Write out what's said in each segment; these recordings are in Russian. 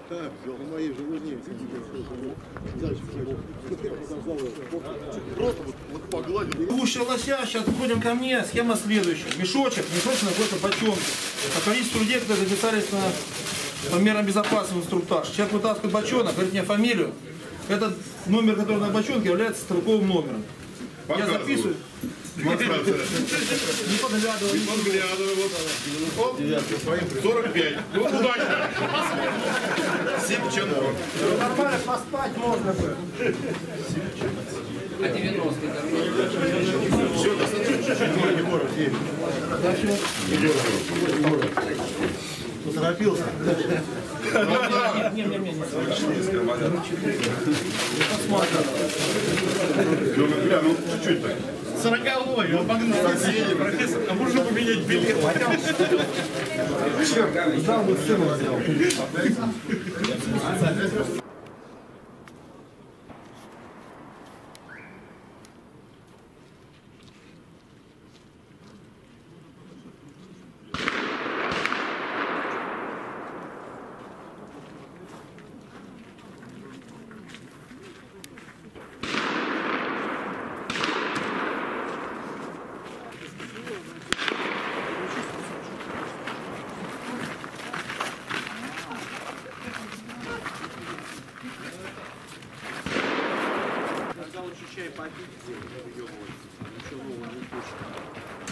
Так, на моей же луне. Дальше просто вот погладил. Лучше лося, сейчас выходим ко мне. Схема следующая. Мешочек находится в бочонке. По количеству людей, которые записались по мерам безопасности в инструктаж. Человек вытаскивает бочонок, говорит мне фамилию. Этот номер, который на бочонке, является стрелковым номером. Я записываю. Не подглядывай. Не подглядывай. Вот. 45. Ну, удачно. Сипченко. Нормально поспать можно бы. А 90-й? Все, достаточно. Поторопился. Не. Бля, ну чуть-чуть так. 40-й, он погнал. Профессор, а можно поменять билет? Черт, ждал бы сына сделал. Чай попить, ничего нового не хочет.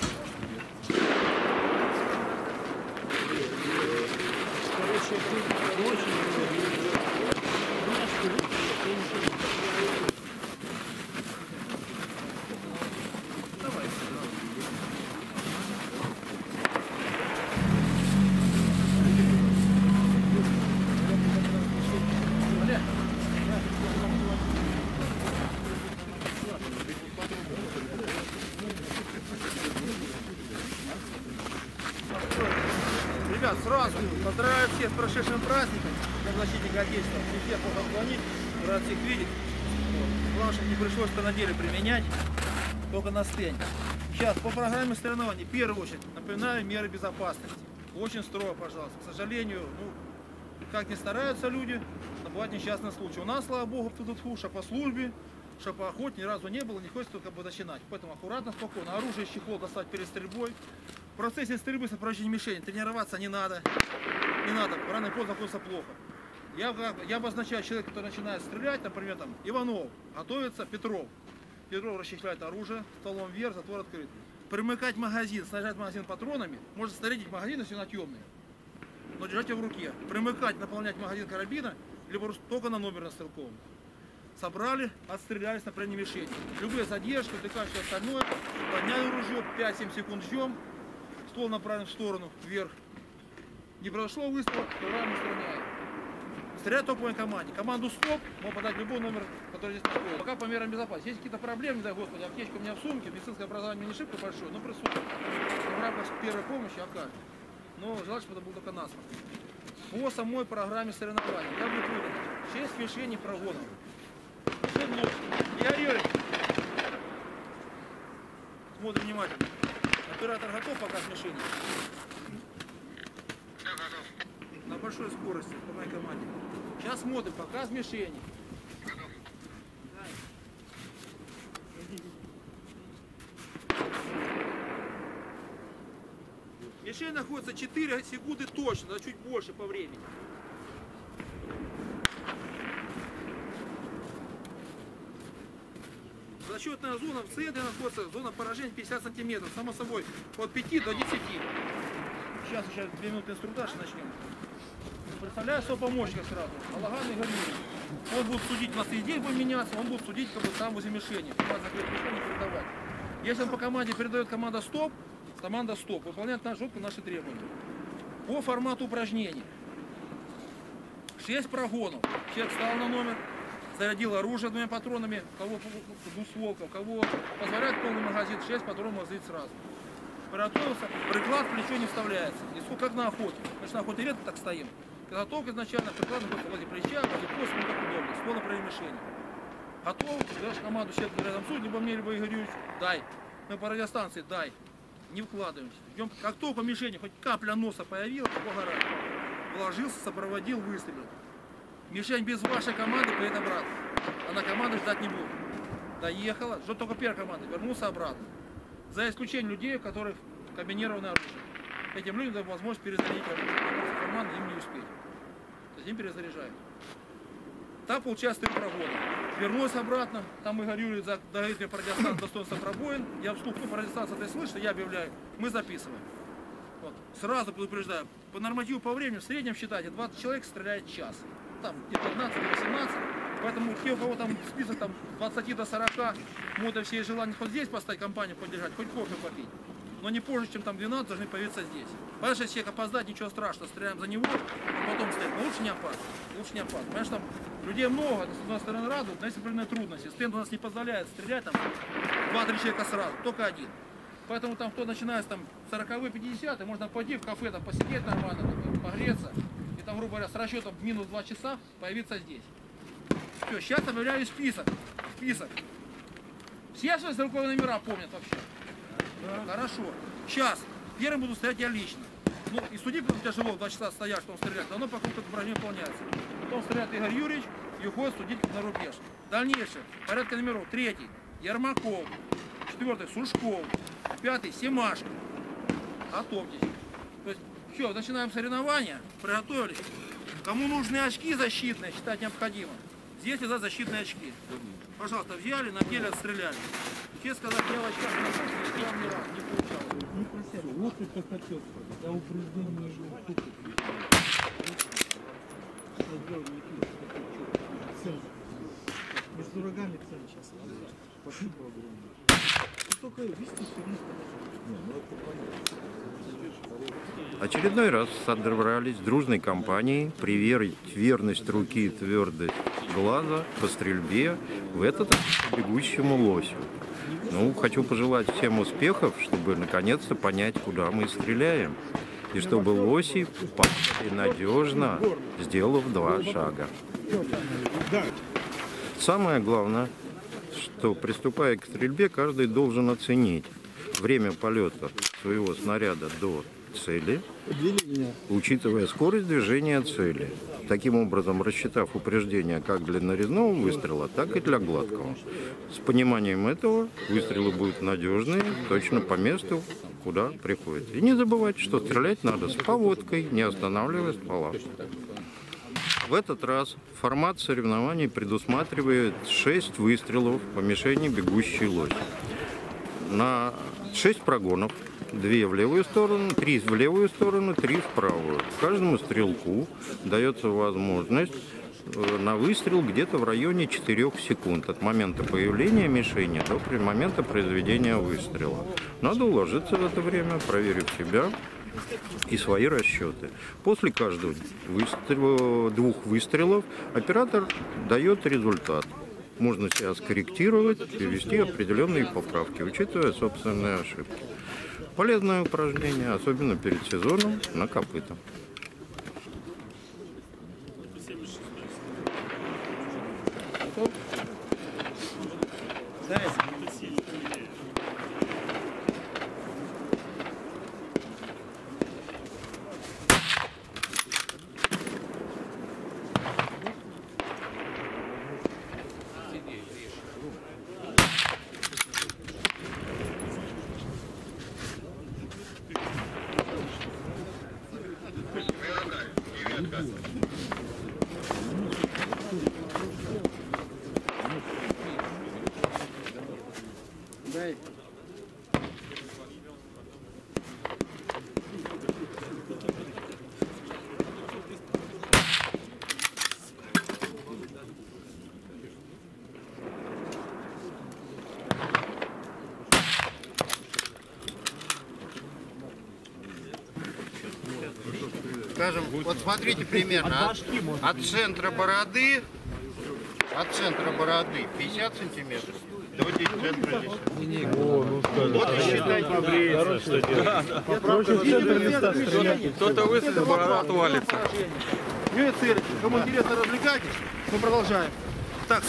Ребят, сразу поздравляю всех с прошедшим праздником, как защитника Отечества. Всех могут отклонить, рад всех видеть. Главное, чтобы не пришлось это на деле применять, только на стене. Сейчас по программе соревнований, в первую очередь, напоминаю меры безопасности. Очень строго, пожалуйста. К сожалению, как ни стараются люди, но бывают несчастные случаи. У нас, слава богу, что по службе, что по охоте ни разу не было, не хочется только начинать. Поэтому аккуратно, спокойно. Оружие из чехла достать перед стрельбой. В процессе стрельбы с сопровождением мишени тренироваться не надо. Не надо, рано или поздно находится плохо. Я обозначаю человека, который начинает стрелять, например, там, Иванов, готовится Петров. Петров расчехляет оружие, стволом вверх, затвор открыт. Примыкать магазин, снаряжать магазин патронами, может снарядить магазин, если он темный, но держать его в руке. Примыкать, наполнять магазин карабина, либо только на номер на стрелковом. Собрали, отстрелялись на прямой мишени. Любые задержки, втыкаешь все остальное, подняли ружье, 5-7 секунд ждем, ствол направлен в сторону, вверх. Не произошло выстрела, вторая устраняем. Стрелять только по команде. Команду стоп, можно подать любой номер, который здесь находится. Пока по мерам безопасности. Есть какие-то проблемы, не дай господи, аптечка у меня в сумке, медицинское образование не шибко большое, но присутствует. В рамках первой помощи окажет. Но желательно, чтобы это был только насморк. По самой программе соревнований я буду выдать 6 мишеней прогонов. Я Юрий. Смотрим внимательно. Оператор готов пока с мишенью? На большой скорости по моей команде. Сейчас смотрим, показ мишени. Мишень находится 4 секунды точно, но чуть больше по времени. Расчетная зона в центре находится, зона поражения 50 сантиметров, само собой, от 5 до 10. Сейчас 2 минуты инструктаж начнем. Представляю своего помощника сразу, Алаган и Галина. Он будет судить, у нас и день будет меняться, он будет судить как бы сам возле мишени. Если он по команде передает команда стоп, команда стоп, выполняет жестко наши требования. По формату упражнений. 6 прогонов. Человек встал на номер, зарядил оружие 2 патронами, у кого двустволка, у кого позволяет полный магазин, 6 патронов возить сразу. Приготовился, приклад в плечо не вставляется. И сколько, как на охоте. Значит, на охоте редко так стоим. Подготовка изначально, приклад находится возле плеча, возле пояса, ну как удобно, ствол на правой мишени. Готов, даешь команду человеку рядом с, либо мне, либо Игоревич, дай. Мы по радиостанции, дай. Не вкладываемся. Ждем, как только мишени хоть капля носа появилась, погорает. Вложился, сопроводил, выстрелил. Мишень без вашей команды поедет обратно. Она команды ждать не будет. Доехала, ждет только первая команда, вернулся обратно. За исключением людей, у которых комбинированное оружие. Этим людям дают возможность перезарядить оружие. Команда им не успеть. То есть им перезаряжают. Так получается 3 пробоя. Вернулась обратно, там Игорь Юрьевич говорит мне про радиостанцию достоинства пробоин. Я вслух, ну, про радиостанцию ты слышишь, я объявляю, мы записываем. Вот. Сразу предупреждаю, по нормативу по времени в среднем считайте, 20 человек стреляет час. Там где 15-18, поэтому те, у кого там список там 20 до 40, могут все желания хоть здесь поставить компанию поддержать, хоть кофе попить. Но не позже, чем там 12, должны появиться здесь. Потому что если человек опоздать, ничего страшного, стреляем за него, а потом стоит. Но лучше не опаздывать. Лучше не опаздывать. Понимаешь, там людей много, это с одной стороны радует, но есть определенные трудности. Стенд у нас не позволяет стрелять там 2-3 человека сразу, только один. Поэтому там кто начинает там 40-е, 50-е, можно пойти в кафе, там посидеть нормально, там, погреться. И там, грубо говоря, с расчетом минус 2 часа появиться здесь. Все, сейчас объявляю список. Все свои стрелковые номера помнят вообще? Да. Хорошо. Сейчас. Первым буду стоять я лично. Ну, и судить будет тяжело, 2 часа стоять, что он стреляет. Давно пока это упражнение выполняется. Потом стреляет Игорь Юрьевич и уходит судить на рубеж. Дальнейшее. Порядка номеров. 3-й Ермаков. 4-й Сушков. 5-й Семашко. Готовьтесь. То есть, все, начинаем соревнования. Приготовились. Кому нужны очки защитные, считать необходимо. Здесь лежат защитные очки. Пожалуйста, взяли, надели, отстреляли. Честно сказать, я в очках не ни разу не получалось. Вот это хотел. Я упреждение между рогами цен сейчас. Спасибо огромное. Только вести все Очередной раз собрались дружной компанией проверить верность руки и твердость глаза по стрельбе в этот раз по бегущему лосю. Ну, хочу пожелать всем успехов, чтобы наконец-то понять, куда мы стреляем. И чтобы лоси попали надежно, сделав 2 шага. Самое главное, что приступая к стрельбе, каждый должен оценить время полета своего снаряда до цели, учитывая скорость движения цели. Таким образом, рассчитав упреждение как для нарезного выстрела, так и для гладкого. С пониманием этого выстрелы будут надежные, точно по месту, куда приходят. И не забывайте, что стрелять надо с поводкой, не останавливая ствола. В этот раз формат соревнований предусматривает 6 выстрелов по мишени бегущий лось. На 6 прогонов. 2 в левую сторону, 3 в левую сторону, 3 в правую. Каждому стрелку дается возможность на выстрел где-то в районе 4 секунд от момента появления мишени до момента произведения выстрела. Надо уложиться в это время, проверив себя и свои расчеты. После каждого 2 выстрелов оператор дает результат. Можно себя скорректировать и ввести определенные поправки, учитывая собственные ошибки. Полезное упражнение, особенно перед сезоном на копыта. Дай. Скажем, вот смотрите примерно от центра бороды 50 сантиметров до центра здесь. Вот и считайте. Кто-то выстрелит, борода отвалится. Ну и цель. Кому интересно, развлекайтесь. Мы продолжаем. Так,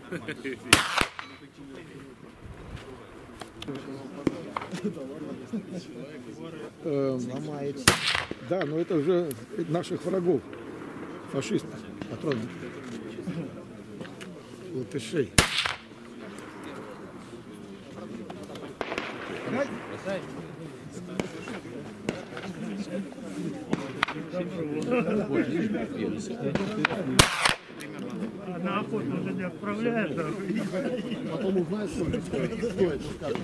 Да, но это уже наших врагов, фашистов, патронов, латышей. На охоту уже не отправляют. Потом узнают, сколько стоит.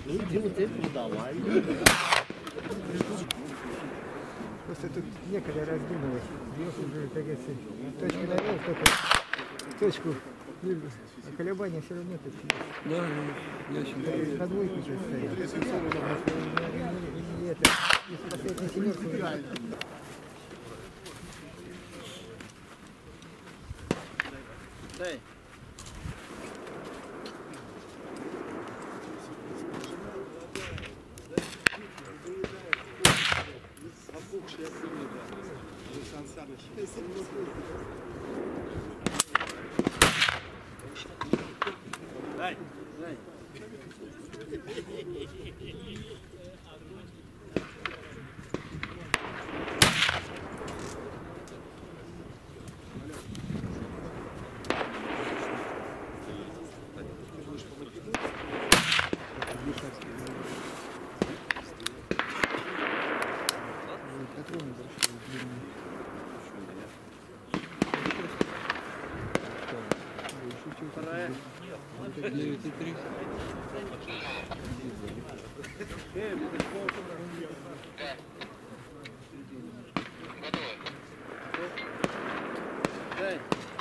Просто тут некогда раздумывать. Бьешь уже, как говорится, точку навел, только точку. А колебания все равно тут есть. Да, я считаю. На двойку сейчас стоит. И это, из последней семерки. Дай. Дай, дай. Вторая. 9,3. Дай.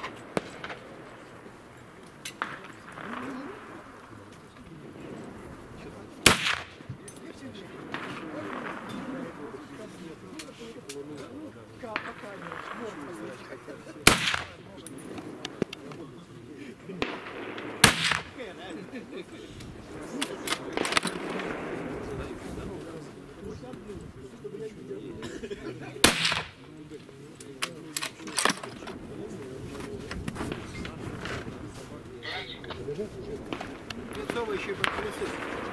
Лицо вы еще и подписываете.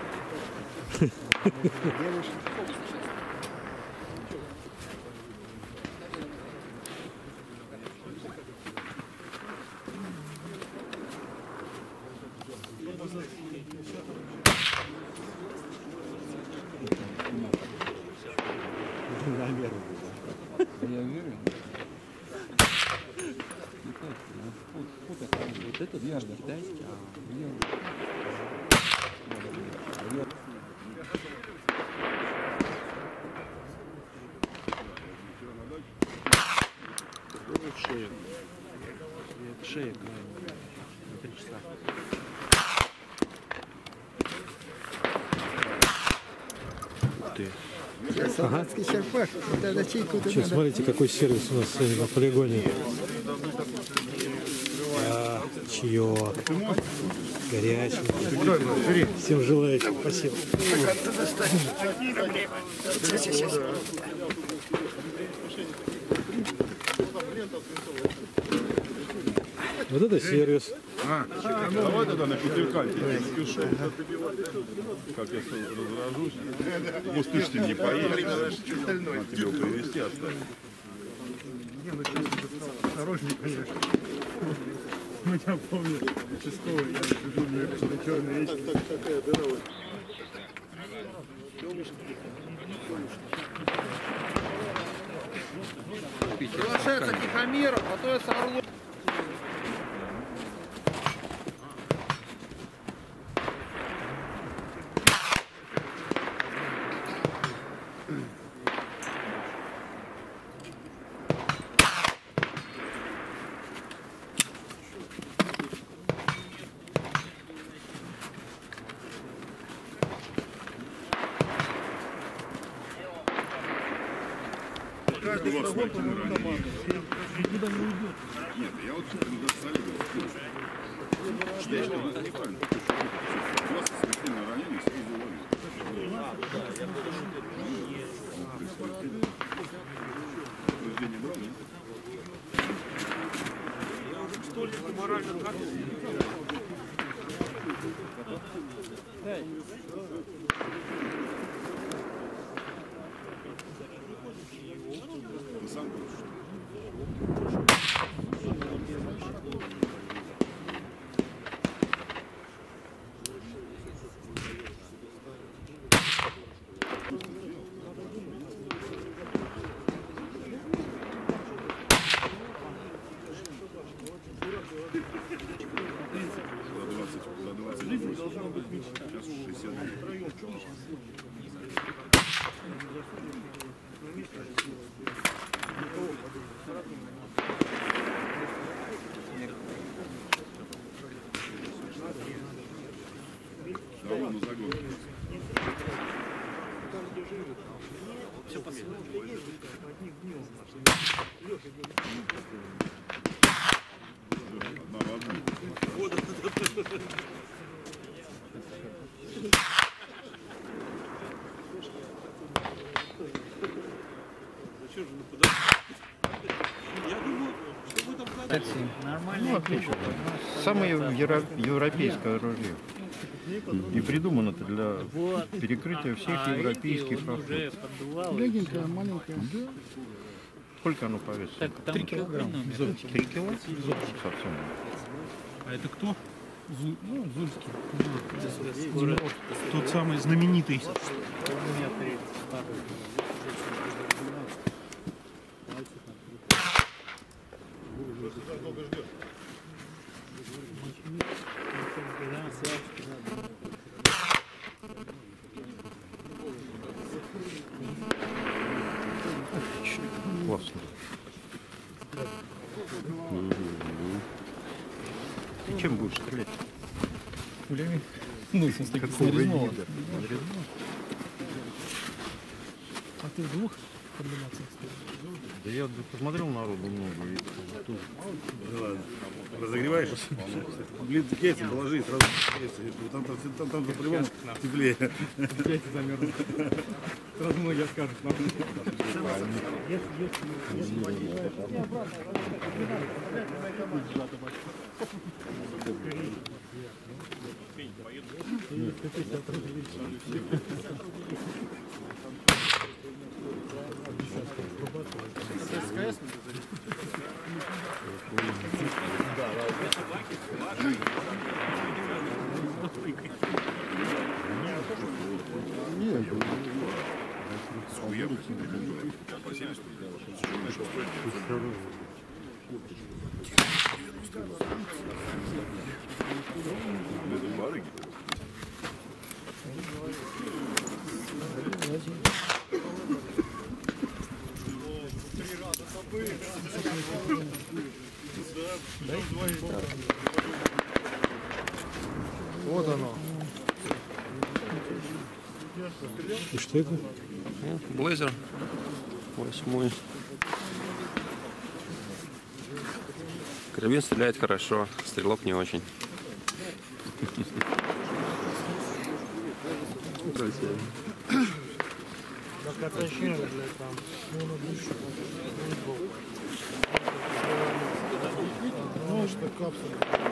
Я уверен. Вот этот я китайский, а я... Шея. Шея крайне. 3 часа. Ух ты. Солдатский черпак. Вот это чайку-то Сейчас надо. смотрите, какой сервис у нас сегодня на полигоне. Чаек. Горячий. Всем желающим. Спасибо. Вот это сервис. Давай тогда на петерканте, я спешу. Как я разражусь. Ну, ты ж ты не поедешь. Надо тебе его привезти, оставить. Осторожней, конечно. Ну, я помню, участковый, я сижу на Черной речке. Такая дыра. Приглашается Тихомиров, готовится Орлов. Каждый врагом по моему команду. Никуда не уйдет. Нет, я вот недосталил. Что я делаю? Это неправильно. У вас смертельное ранение снизу ловит. Повреждение брал, нет? Стольнику морально тратил. Ну, отлично. Самое европейское оружие. И придумано это для перекрытия всех европейских охот. Легенькая, маленькая. Сколько оно по весу? 3 килограмма. 3 кило? Совсем. А это кто? Ну, Зульский. Тот самый знаменитый. Классно. Ты чем будешь стрелять? Пулями? Ну, в смысле, Какого нарезного. вида? А ты в двух комбинациях стоишь? Да я посмотрел народу много. И тут... Разогреваешь? Блин, яйца положи, сразу яйца. Там по-прямому теплее. Яйца замерзли. Сразу многие откажут нам. Вот оно. И что это? Блейзер 8. Карабин стреляет хорошо, стрелок не очень. Ну, что капсула.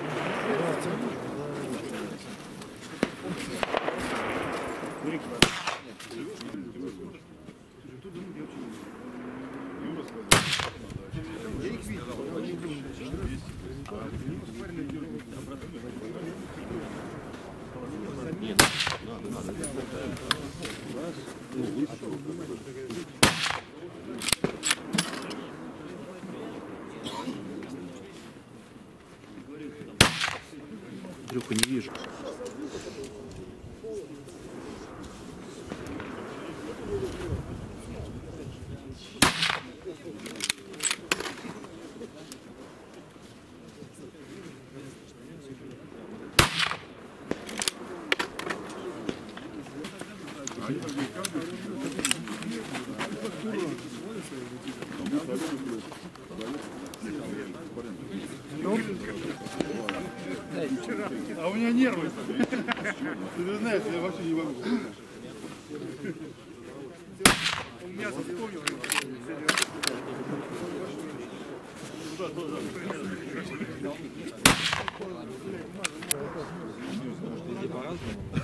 Андрюха, не вижу. А у меня нервы. Ты знаешь, я вообще не могу. Мясо вспомнил.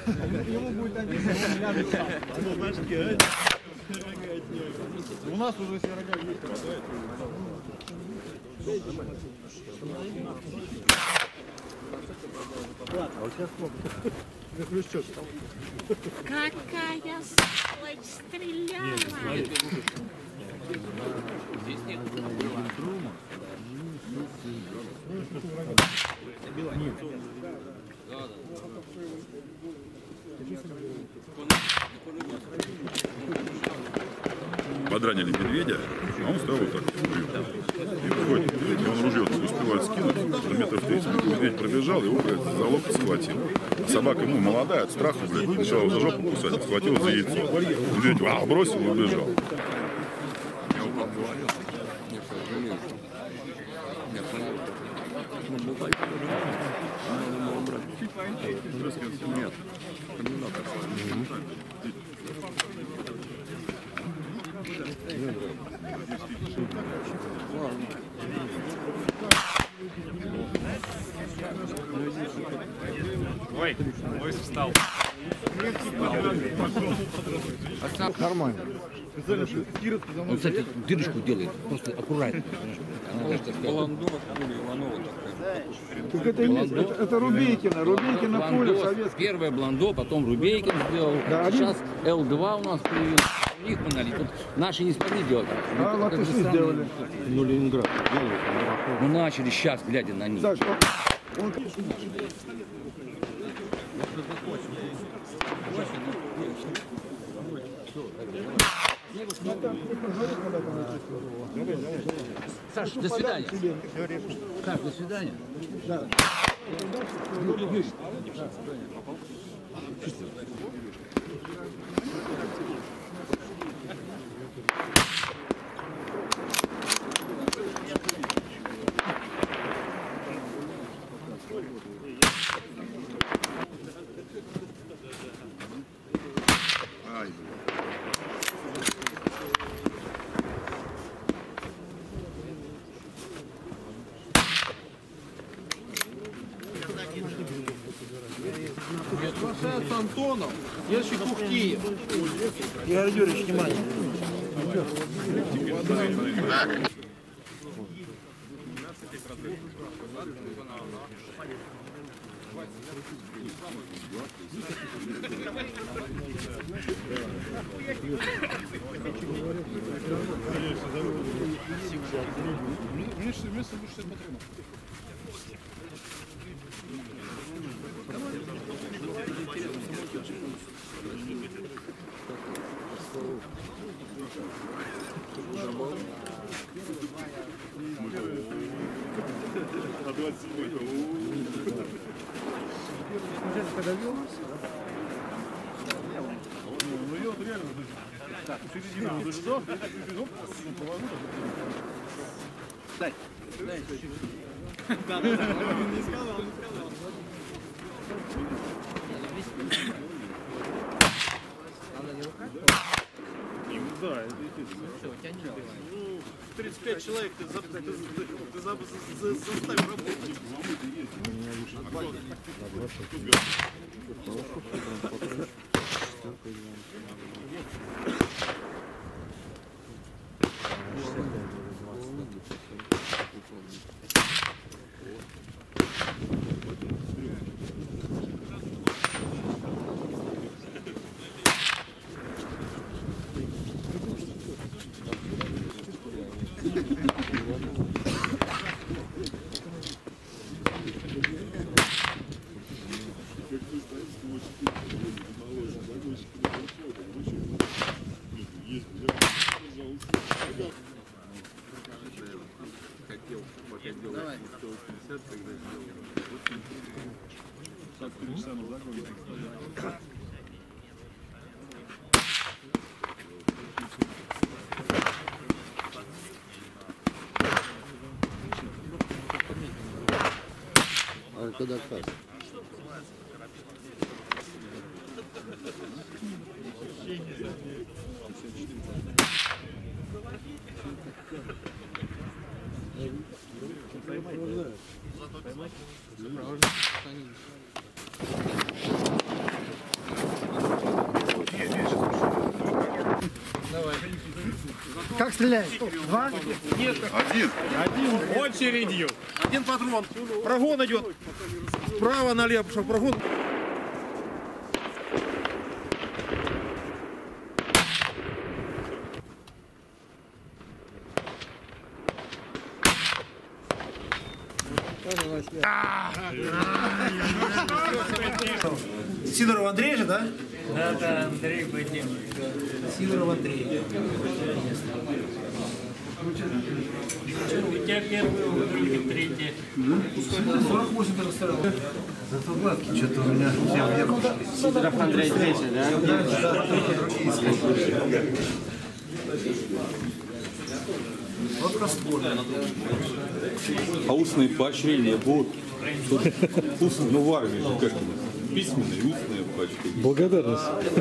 Ему будет обидно, он ляжет сам. У нас уже все рога есть, хватает. А у тебя сколько? Хрущет. Какая сволочь стреляла! Здесь нет. Подранили медведя, а он стоял вот так. И выходит медведь, и он ружье успевает скинуть, что метров 30 медведь пробежал, его, блядь, за локоть схватил. Собака ему молодая, от страха, блядь, начала его за жопу кусать, схватил за яйцо. Медведь бросил и убежал. Нет. Ой, Лойс встал. Нормально. Он, кстати, дырочку делает, просто аккуратно. Так это Рубейкина, Рубейкина пуля советская. Первое Бландо, потом Рубейкин сделал. Да, сейчас Л2 у нас появился. У них мы налили. Вот наши не смогли делать. А латыши сделали. Ну, Ленинград. Мы начали сейчас, глядя на них. Саш, он... Саш, до свидания. Саш, до свидания. Да. Приглашается Антонов, следующий Кухтиев. Игорь Юрьевич, внимание. Дай. Да, не сказал. Да, все, у тебя не убивает. Ну, 35 человек ты заставил работать. Давай. А когда отказ? Как стреляет? Два? Нет, Один. Очередью. один патрон. Прогон идет. Справа налево, пошел прогон. Сидоров Андрей же, да? Да, Андрей Вадим. Сидоров Андрей. У тебя первый, у других третий. 48 ты расстроил. Зато гладкий, что-то у меня все вверх. Сидоров Андрей третий, да? А устные поощрения будут? Устные, ну в армии же как письменные, устные поощрения. Благодарность.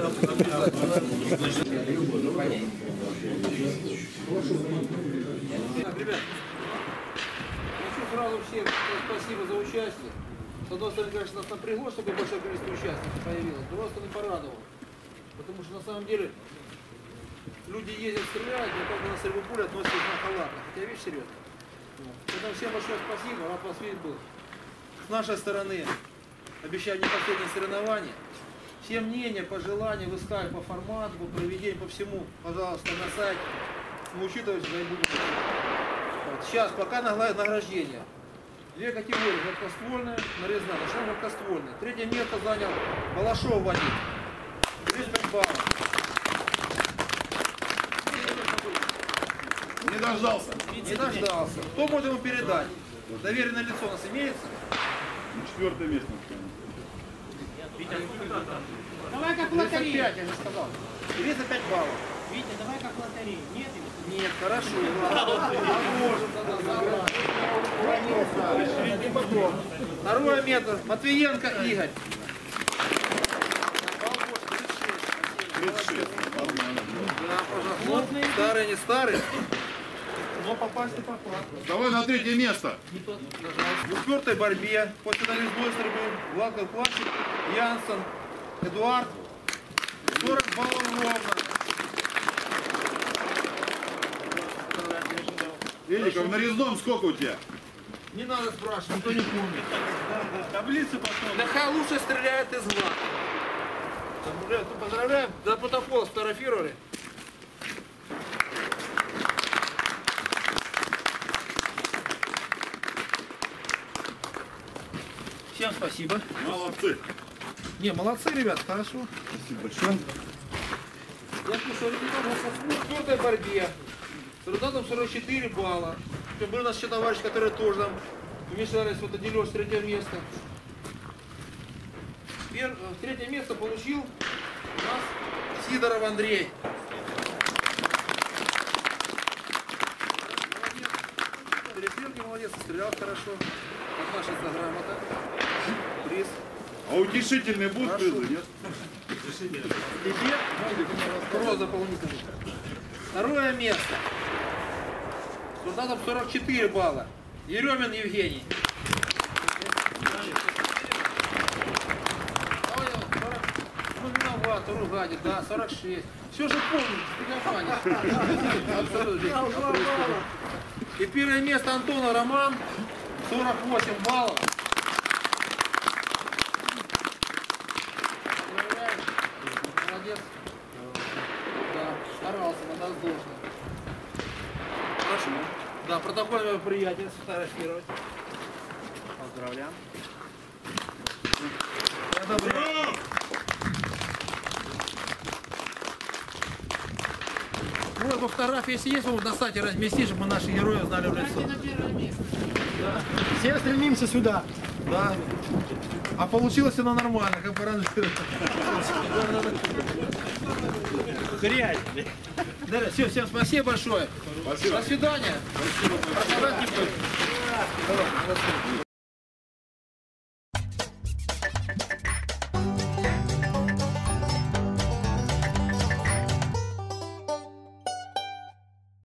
Ребят, хочу сразу всем спасибо за участие. С одной стороны, конечно, нас напрягло, чтобы большое количество участников появилось. С другой стороны, порадовало. Потому что на самом деле люди ездят, стреляют, но как бы на стрельбу пули относятся на халатно. Хотя вещь серьезная. Поэтому всем большое спасибо, рад вас видеть был. С нашей стороны обещаю непосредственное соревнование. Все мнения, пожелания высказывать по формату, по проведению, по всему, пожалуйста, на сайте. Мы учитываем, что я буду. Вот. Сейчас, пока награждение. Две категории, гладкоствольная, нарезная. Начнем гладкоствольная. Третье место занял Балашов Вадим. 35 баллов. Не дождался. Не дождался. Кто может ему передать? Доверенное лицо у нас имеется? Четвертое место. Давай как в лотерее. 35, я же сказал. 35 баллов. Витя, давай как в лотерее. Нет? Нет, хорошо. Второе место. Матвиенко Игорь. 36. Нормально. Да, пожалуйста. Ну, старый, не старый. Но попасть не попал. Давай на третье место. В упортой борьбе после нарезной стрельбы Владимир Плачек, Янсен, Эдуард. 40 баллов ровно. Велика, в нарезном сколько у тебя? Не надо спрашивать, никто не помнит. Таблицу потом. Да хай лучше стреляет из глаз. Поздравляем, до протокола сфотографировали. Всем спасибо. Молодцы. Не, молодцы, ребят, хорошо. Спасибо большое. Я слушаю, в четвертой борьбе с результатом 44 балла. Были у нас еще товарищи, которые тоже там вмешались, вот отделилось третье место. Третье место получил у нас Сидоров Андрей. Перестрелки молодец, стрелял хорошо. Как наша грамота. Приз. А утешительные будут призы, нет? Тебе вопрос дополнительный. Второе место. С результатом 44 балла. Еремин Евгений. Ну, виноват, ругадит, да, 46. Все же помню, Абсолютно. И первое место Антона Роман, 48 баллов. Молодец. Да, старался, надо должно. Хорошо. Да, протокольное мероприятие сфотографировать. Поздравляем. Вот по фотографии, если есть, вы на сайте разместить, чтобы мы наших героев знали в лицо. Да. Все стремимся сюда. Да. А получилось оно нормально, как поранжировано. Да, все, всем спасибо большое. Спасибо. До свидания. Спасибо.